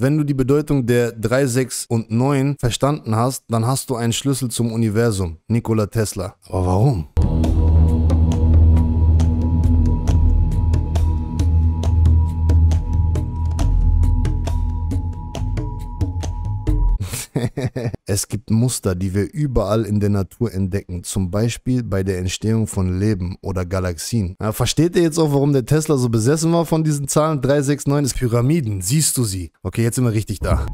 Wenn du die Bedeutung der 3, 6 und 9 verstanden hast, dann hast du einen Schlüssel zum Universum. Nikola Tesla. Aber warum? Es gibt Muster, die wir überall in der Natur entdecken, zum Beispiel bei der Entstehung von Leben oder Galaxien. Ja, versteht ihr jetzt auch, warum der Tesla so besessen war von diesen Zahlen? 3, 6, 9 ist Pyramiden, siehst du sie? Okay, jetzt sind wir richtig da.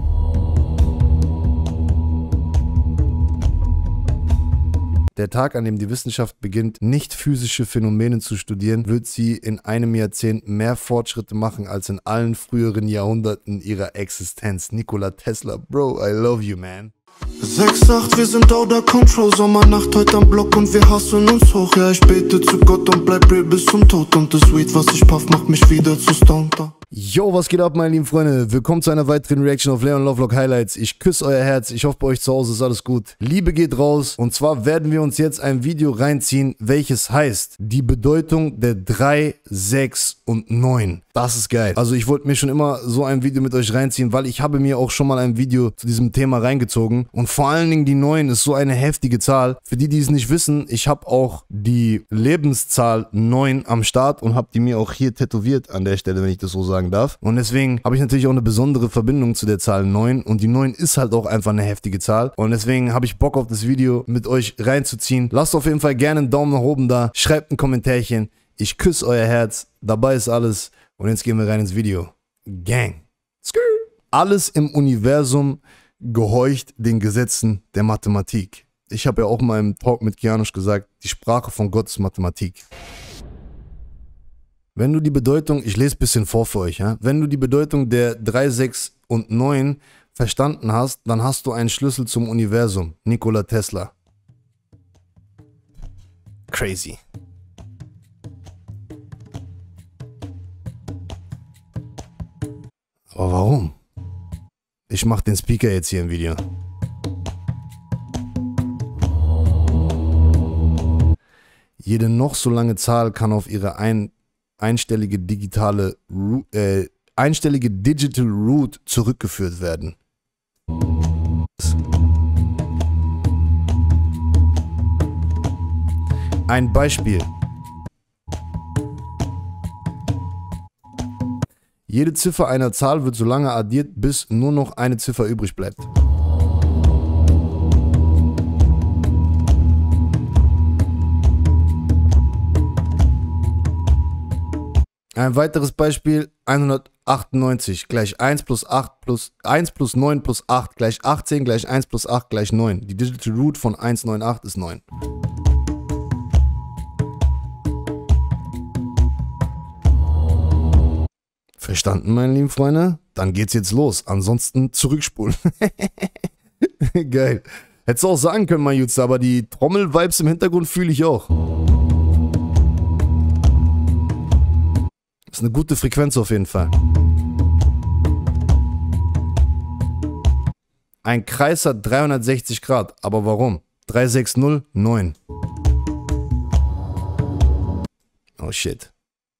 Der Tag, an dem die Wissenschaft beginnt, nicht physische Phänomene zu studieren, wird sie in einem Jahrzehnt mehr Fortschritte machen als in allen früheren Jahrhunderten ihrer Existenz. Nikola Tesla, Bro, I love you, man. 6-8, wir sind out of control, Sommernacht heute am Block und wir hassen uns hoch. Ja, ich bete zu Gott und bleib real bis zum Tod und das Weed, was ich puff, macht mich wieder zu stoned. Yo, was geht ab, meine lieben Freunde? Willkommen zu einer weiteren Reaction auf Leon Lovelock Highlights. Ich küsse euer Herz, ich hoffe, bei euch zu Hause ist alles gut. Liebe geht raus und zwar werden wir uns jetzt ein Video reinziehen, welches heißt die Bedeutung der 3, 6 und 9. Das ist geil. Also ich wollte mir schon immer so ein Video mit euch reinziehen, weil ich habe mir auch schon mal ein Video zu diesem Thema reingezogen. Und vor allen Dingen die 9 ist so eine heftige Zahl. Für die, die es nicht wissen, ich habe auch die Lebenszahl 9 am Start und habe die mir auch hier tätowiert an der Stelle, wenn ich das so sagen darf. Und deswegen habe ich natürlich auch eine besondere Verbindung zu der Zahl 9. Und die 9 ist halt auch einfach eine heftige Zahl. Und deswegen habe ich Bock auf das Video mit euch reinzuziehen. Lasst auf jeden Fall gerne einen Daumen nach oben da. Schreibt ein Kommentärchen. Ich küsse euer Herz. Dabei ist alles. Und jetzt gehen wir rein ins Video. Gang. Skrrr. Alles im Universum gehorcht den Gesetzen der Mathematik. Ich habe ja auch mal im Talk mit Kianosch gesagt, die Sprache von Gott ist Mathematik. Wenn du die Bedeutung, ich lese ein bisschen vor für euch, ja? Wenn du die Bedeutung der 3, 6 und 9 verstanden hast, dann hast du einen Schlüssel zum Universum. Nikola Tesla. Crazy. Aber warum? Ich mache den Speaker jetzt hier im Video. Jede noch so lange Zahl kann auf ihre einstellige Digital Root zurückgeführt werden. Ein Beispiel. Jede Ziffer einer Zahl wird so lange addiert, bis nur noch eine Ziffer übrig bleibt. Ein weiteres Beispiel, 198 gleich 1 plus 8 plus 1 plus 9 plus 8 gleich 18 gleich 1 plus 8 gleich 9. Die Digital Root von 198 ist 9. Verstanden, meine lieben Freunde? Dann geht's jetzt los. Ansonsten zurückspulen. Geil. Hättest du auch sagen können, mein Jutze, aber die Trommel-Vibes im Hintergrund fühle ich auch. Ist eine gute Frequenz auf jeden Fall. Ein Kreis hat 360 Grad. Aber warum? 360, 9. Oh shit.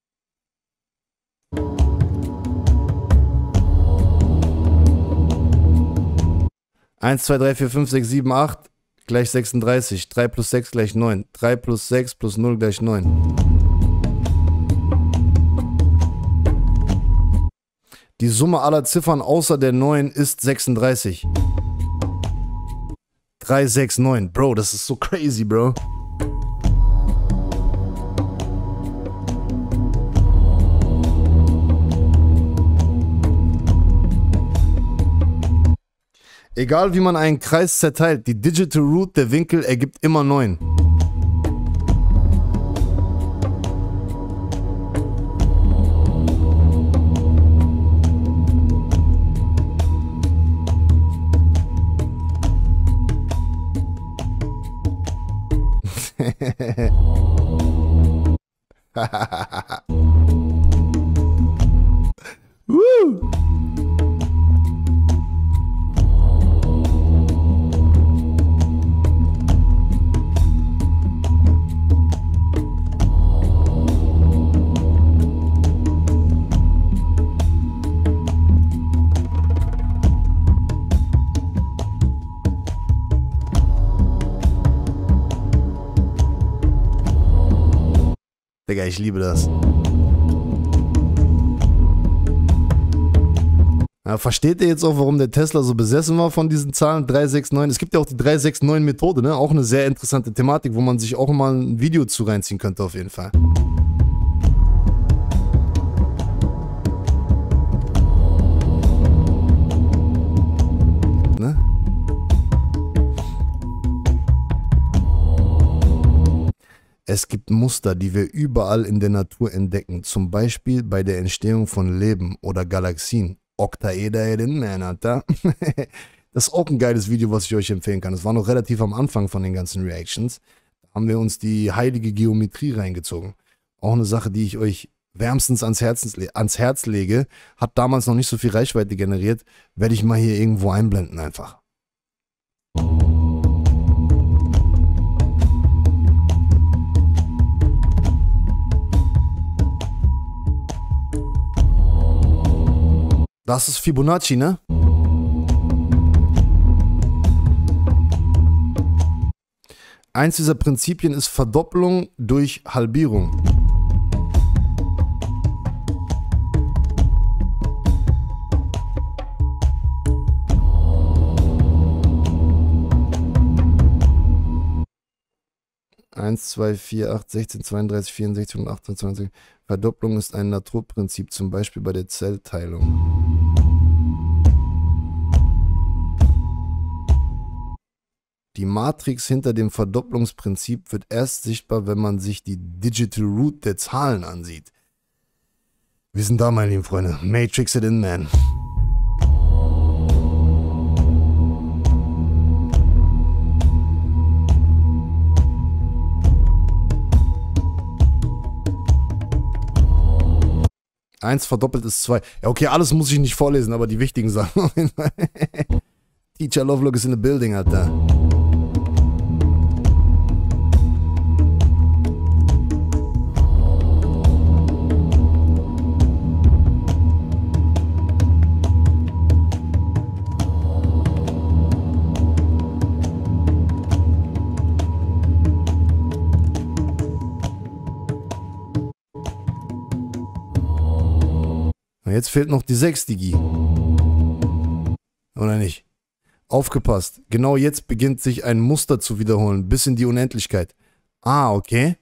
1, 2, 3, 4, 5, 6, 7, 8 gleich 36. 3 plus 6 gleich 9. 3 plus 6 plus 0 gleich 9. Die Summe aller Ziffern außer der 9 ist 36. 3, 6, 9. Bro, das ist so crazy, Bro. Egal wie man einen Kreis zerteilt, die Digital Root der Winkel ergibt immer 9. Woo! Digga, ich liebe das. Ja, versteht ihr jetzt auch, warum der Tesla so besessen war von diesen Zahlen 369? Es gibt ja auch die 369-Methode, ne? Auch eine sehr interessante Thematik, wo man sich auch mal ein Video zu reinziehen könnte auf jeden Fall. Ne? Es gibt Muster, die wir überall in der Natur entdecken, zum Beispiel bei der Entstehung von Leben oder Galaxien. Oktaederin, man, Alter. Das ist auch ein geiles Video, was ich euch empfehlen kann. Das war noch relativ am Anfang von den ganzen Reactions. Da haben wir uns die heilige Geometrie reingezogen. Auch eine Sache, die ich euch wärmstens ans Herz lege. Hat damals noch nicht so viel Reichweite generiert. Werde ich mal hier irgendwo einblenden einfach. Das ist Fibonacci, ne? Eins dieser Prinzipien ist Verdoppelung durch Halbierung. Eins, 2, 4, 8, 16, 32, 64 und 28. Verdopplung ist ein Naturprinzip, zum Beispiel bei der Zellteilung. Die Matrix hinter dem Verdopplungsprinzip wird erst sichtbar, wenn man sich die Digital Root der Zahlen ansieht. Wir sind da, meine lieben Freunde. Matrix it in, man. Eins verdoppelt ist 2. Ja, okay, alles muss ich nicht vorlesen, aber die wichtigen Sachen. Teacher Lovelock ist in the building, Alter. Jetzt fehlt noch die 6, Digi. Oder nicht? Aufgepasst. Genau jetzt beginnt sich ein Muster zu wiederholen, bis in die Unendlichkeit. Ah, okay.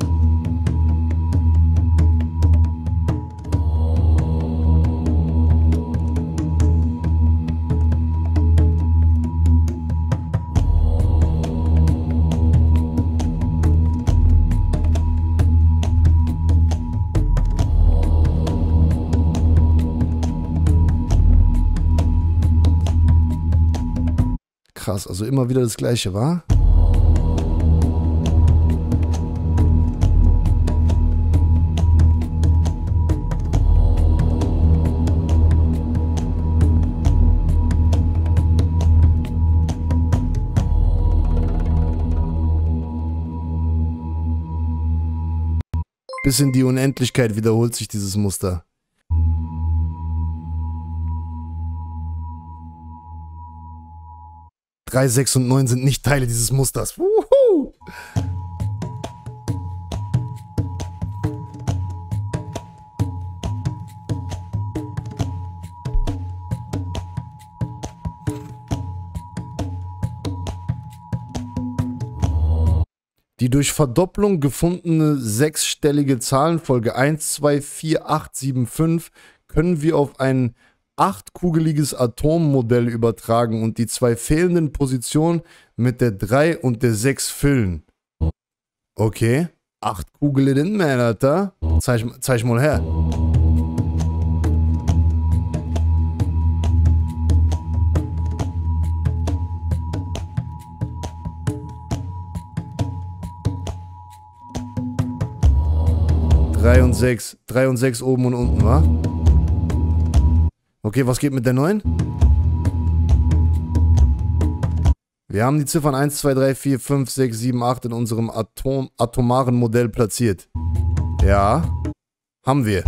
Krass, also immer wieder das Gleiche, wa? Bis in die Unendlichkeit wiederholt sich dieses Muster. Drei, 6 und 9 sind nicht Teile dieses Musters. Wuhu! Die durch Verdopplung gefundene sechsstellige Zahlenfolge 1, 2, 4, 8, 7, 5 können wir auf ein 8-kugeliges Atommodell übertragen und die zwei fehlenden Positionen mit der 3 und der 6 füllen. Okay. 8 Kugeln, man, Alter. Zeig mal her. Drei und 6 oben und unten, wa? Okay, was geht mit der 9? Wir haben die Ziffern 1, 2, 3, 4, 5, 6, 7, 8 in unserem atomaren Modell platziert. Ja, haben wir.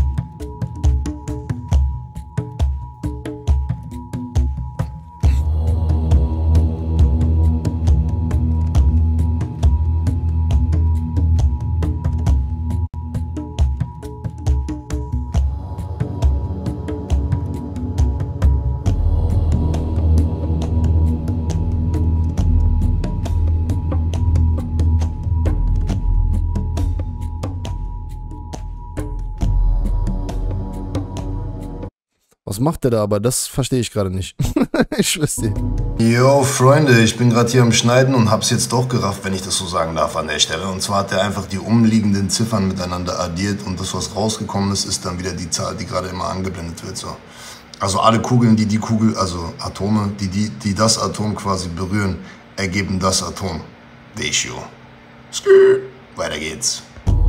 macht der da? Aber das verstehe ich gerade nicht. Ich schwör's dir. Yo, Freunde, ich bin gerade hier am Schneiden und hab's jetzt doch gerafft, wenn ich das so sagen darf an der Stelle. Und zwar hat er einfach die umliegenden Ziffern miteinander addiert und das, was rausgekommen ist, ist dann wieder die Zahl, die gerade immer angeblendet wird. So. Also alle Kugeln, die Kugel, also Atome, die das Atom quasi berühren, ergeben das Atom. Ratio. Weiter geht's.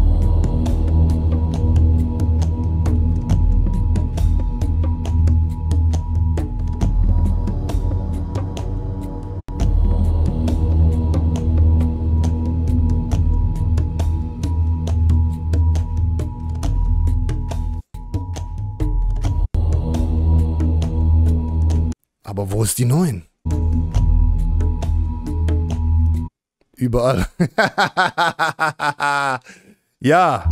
Aber wo ist die 9? Überall. Ja.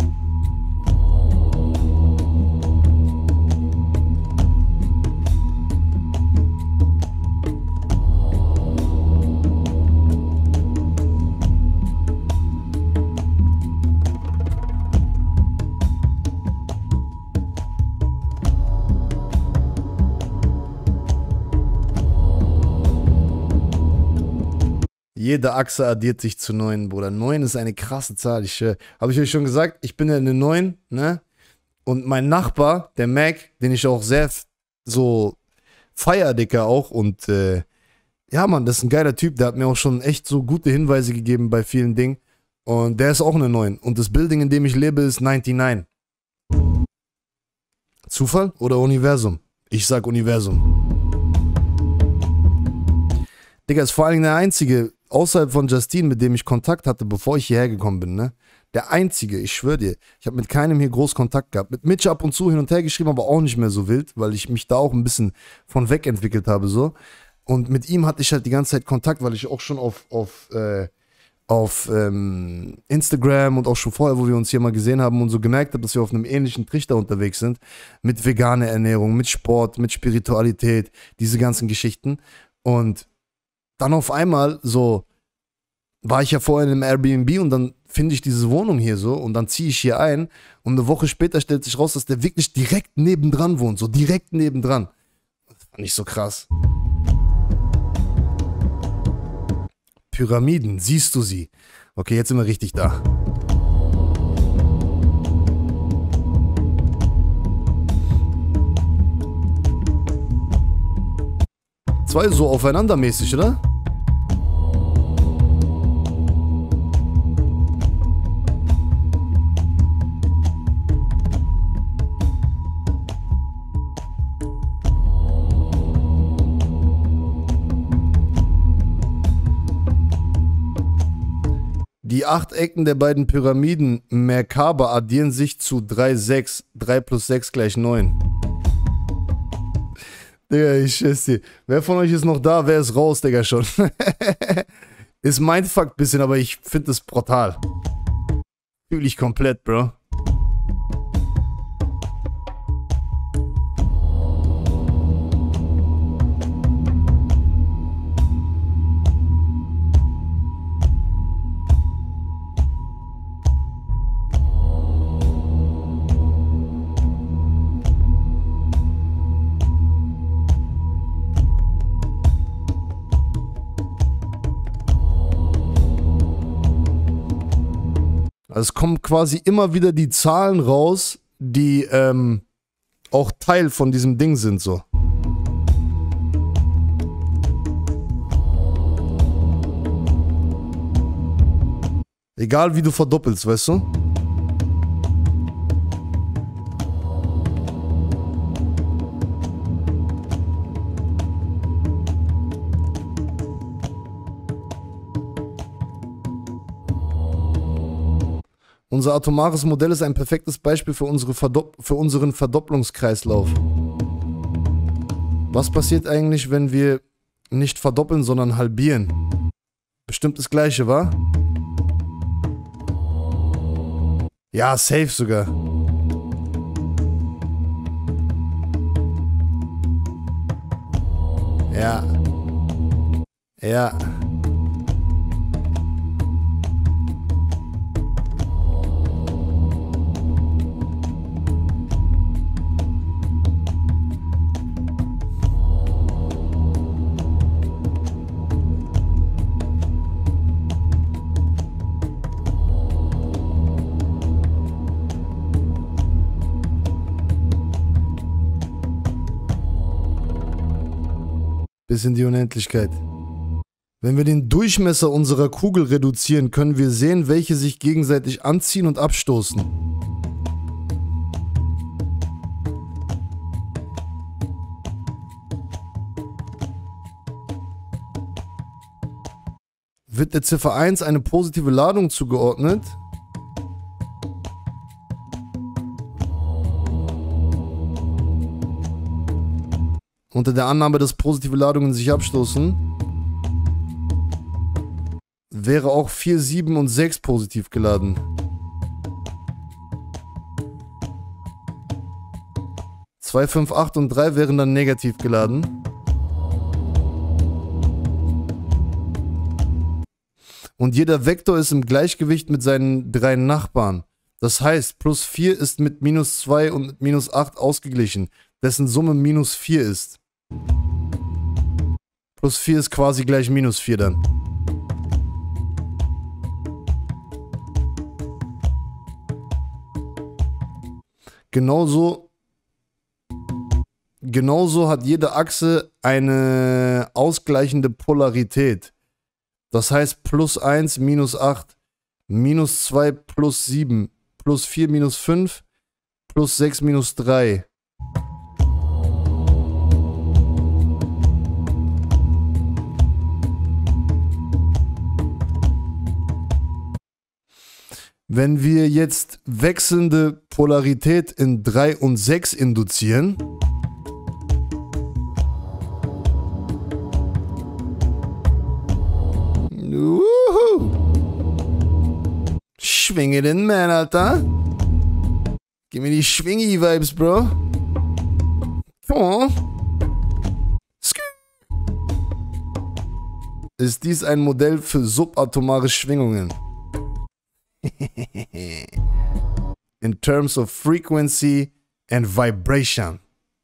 Jede Achse addiert sich zu 9, Bruder. 9 ist eine krasse Zahl. Habe ich euch schon gesagt, ich bin ja eine 9, ne? Und mein Nachbar, der Mac, den ich auch sehr so feier, Dicker, auch. Und ja, Mann, das ist ein geiler Typ. Der hat mir auch schon echt so gute Hinweise gegeben bei vielen Dingen. Und der ist auch eine 9. Und das Building, in dem ich lebe, ist 99. Zufall oder Universum? Ich sag Universum. Digga, ist vor allem der einzige, außerhalb von Justine, mit dem ich Kontakt hatte, bevor ich hierher gekommen bin, ne? Der einzige, ich schwöre dir, ich habe mit keinem hier groß Kontakt gehabt. Mit Mitch ab und zu hin und her geschrieben, aber auch nicht mehr so wild, weil ich mich da auch ein bisschen von weg entwickelt habe, so. Und mit ihm hatte ich halt die ganze Zeit Kontakt, weil ich auch schon auf Instagram und auch schon vorher, wo wir uns hier mal gesehen haben und so gemerkt habe, dass wir auf einem ähnlichen Trichter unterwegs sind. Mit veganer Ernährung, mit Sport, mit Spiritualität, diese ganzen Geschichten. Und dann auf einmal so, war ich ja vorher in einem Airbnb und dann finde ich diese Wohnung hier so und dann ziehe ich hier ein und eine Woche später stellt sich raus, dass der wirklich direkt nebendran wohnt, so direkt nebendran. Das fand ich so krass. Pyramiden, siehst du sie? Okay, jetzt sind wir richtig da. Zwei so aufeinandermäßig, oder? Die 8 Ecken der beiden Pyramiden Merkaba addieren sich zu 3, 6. 3 plus 6 gleich 9. Digga, ich schätze dir. Wer von euch ist noch da? Wer ist raus, Digga, schon? Ist Mindfuck ein bisschen, aber ich finde es brutal. Fühle ich komplett, Bro. Also es kommen quasi immer wieder die Zahlen raus, die auch Teil von diesem Ding sind, so. Egal wie du verdoppelst, weißt du? Unser atomares Modell ist ein perfektes Beispiel für unseren Verdopplungskreislauf. Was passiert eigentlich, wenn wir nicht verdoppeln, sondern halbieren? Bestimmt das Gleiche, wa? Ja, safe sogar. Ja. Ja. Bis in die Unendlichkeit. Wenn wir den Durchmesser unserer Kugel reduzieren, können wir sehen, welche sich gegenseitig anziehen und abstoßen. Wird der Ziffer 1 eine positive Ladung zugeordnet? Unter der Annahme, dass positive Ladungen sich abstoßen, wäre auch 4, 7 und 6 positiv geladen. Zwei, 5, 8 und 3 wären dann negativ geladen. Und jeder Vektor ist im Gleichgewicht mit seinen 3 Nachbarn. Das heißt, plus 4 ist mit minus 2 und mit minus 8 ausgeglichen, dessen Summe minus 4 ist. Plus 4 ist quasi gleich minus 4 dann. Genauso hat jede Achse eine ausgleichende Polarität. Das heißt plus 1 minus 8, minus 2 plus 7, plus 4 minus 5, plus 6 minus 3. Wenn wir jetzt wechselnde Polarität in 3 und 6 induzieren, schwinge den Man, Alter. Gib mir die Schwingi-Vibes, Bro. Come on. Ist dies ein Modell für subatomare Schwingungen? In terms of frequency and vibration.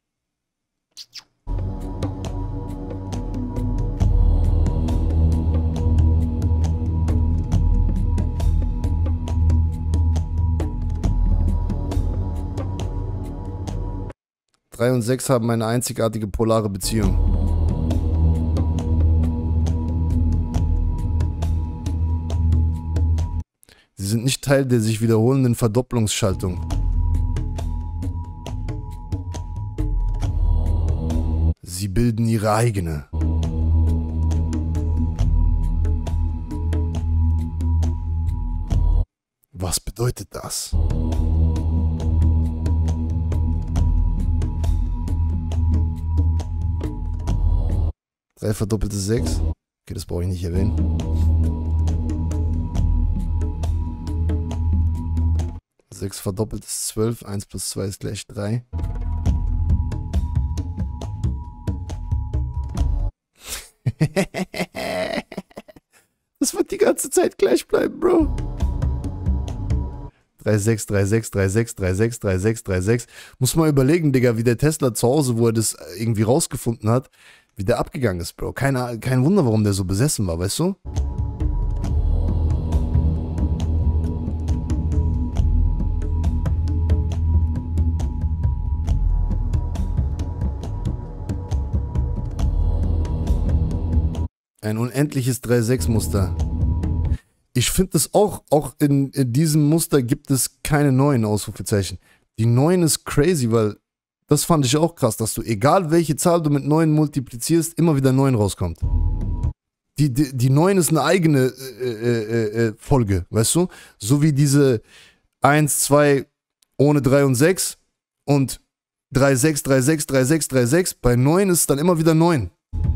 Drei und 6 haben eine einzigartige polare Beziehung. Sie sind nicht Teil der sich wiederholenden Verdopplungsschaltung. Sie bilden ihre eigene. Was bedeutet das? Drei verdoppelte 6. Okay, das brauche ich nicht erwähnen. Sechs verdoppelt ist 12. 1 plus 2 ist gleich 3. Das wird die ganze Zeit gleich bleiben, Bro. 3,6, 3,6, 3,6, 3,6, 3,6, 3,6. Muss mal überlegen, Digga, wie der Tesla zu Hause, wo er das irgendwie rausgefunden hat, wie der abgegangen ist, Bro. Kein Wunder, warum der so besessen war, weißt du? Ein unendliches 3-6-Muster. Ich finde das auch in diesem Muster gibt es keine neuen Ausrufezeichen. Die 9 ist crazy, weil das fand ich auch krass, dass du, egal welche Zahl du mit 9 multiplizierst, immer wieder 9 rauskommt. Die 9 ist eine eigene Folge, weißt du? So wie diese 1, 2 ohne 3 und 6 und 3, 6, 3, 6, 3, 6, 3, 6. Bei 9 ist es dann immer wieder 9.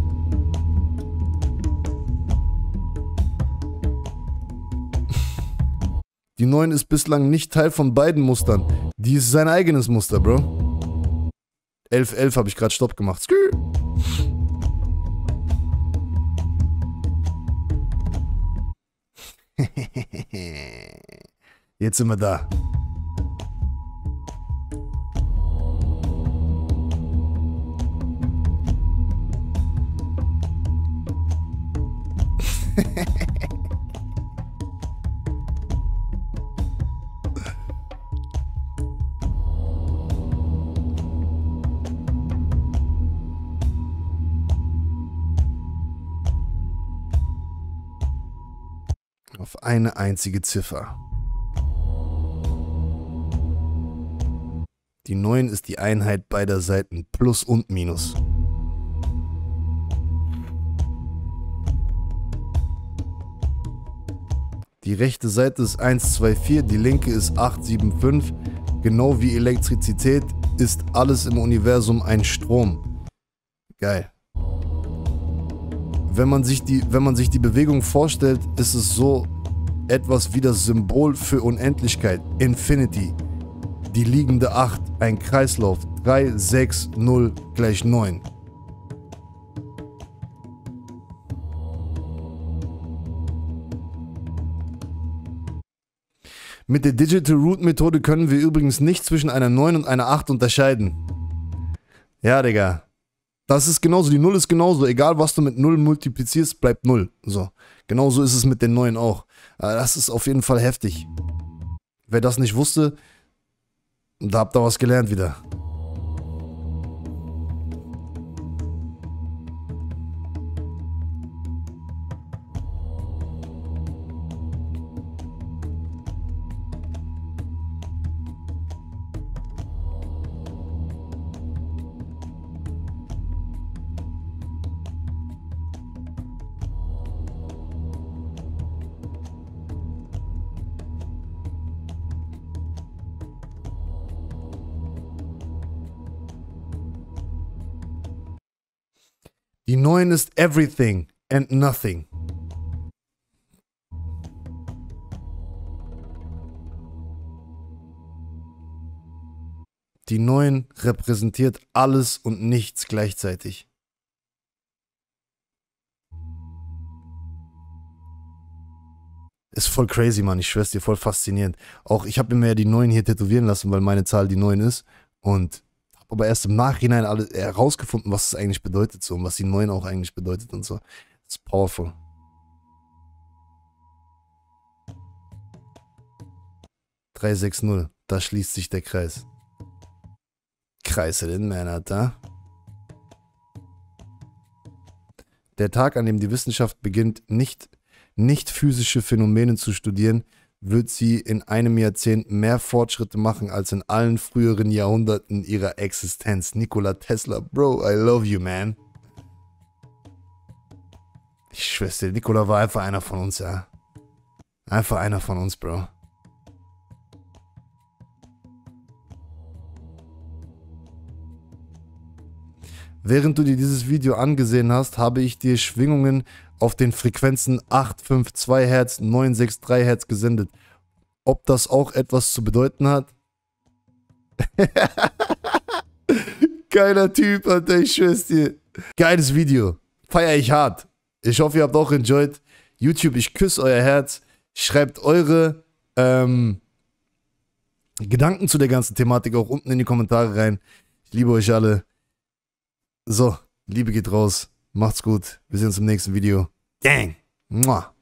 Die 9 ist bislang nicht Teil von beiden Mustern. Die ist sein eigenes Muster, Bro. 11, 11 habe ich gerade Stopp gemacht. Skü. Jetzt sind wir da. Auf eine einzige Ziffer. Die 9 ist die Einheit beider Seiten, Plus und Minus. Die rechte Seite ist 124, die linke ist 875. Genau wie Elektrizität ist alles im Universum ein Strom. Geil. Wenn man sich die Bewegung vorstellt, ist es so etwas wie das Symbol für Unendlichkeit, Infinity. Die liegende 8, ein Kreislauf, 3, 6, 0 gleich 9. Mit der Digital Root Methode können wir übrigens nicht zwischen einer 9 und einer 8 unterscheiden. Ja, Digga. Das ist genauso, die 0 ist genauso. Egal, was du mit 0 multiplizierst, bleibt 0. So. Genauso ist es mit den 9 auch. Das ist auf jeden Fall heftig. Wer das nicht wusste, da habt ihr was gelernt wieder. Die 9 ist everything and nothing. Die 9 repräsentiert alles und nichts gleichzeitig. Ist voll crazy, Mann. Ich schwör's dir, voll faszinierend. Auch ich habe mir ja die 9 hier tätowieren lassen, weil meine Zahl die 9 ist. Und aber erst im Nachhinein herausgefunden, was es eigentlich bedeutet so und was die 9 auch eigentlich bedeutet und so. Das ist powerful. (360), da schließt sich der Kreis. Kreise den Männer da. Der Tag, an dem die Wissenschaft beginnt, nicht physische Phänomene zu studieren, wird sie in einem Jahrzehnt mehr Fortschritte machen als in allen früheren Jahrhunderten ihrer Existenz. Nikola Tesla, Bro, I love you, man. Ich schwör's dir, Nikola war einfach einer von uns, ja. Einfach einer von uns, Bro. Während du dir dieses Video angesehen hast, habe ich dir Schwingungen auf den Frequenzen 852 Hertz, 963 Hertz gesendet. Ob das auch etwas zu bedeuten hat? Geiler Typ, Alter, ich schwör's dir. Geiles Video. Feier ich hart. Ich hoffe, ihr habt auch enjoyed. YouTube, ich küsse euer Herz. Schreibt eure Gedanken zu der ganzen Thematik auch unten in die Kommentare rein. Ich liebe euch alle. So, Liebe geht raus. Macht's gut. Wir sehen uns im nächsten Video. Gang. Mua.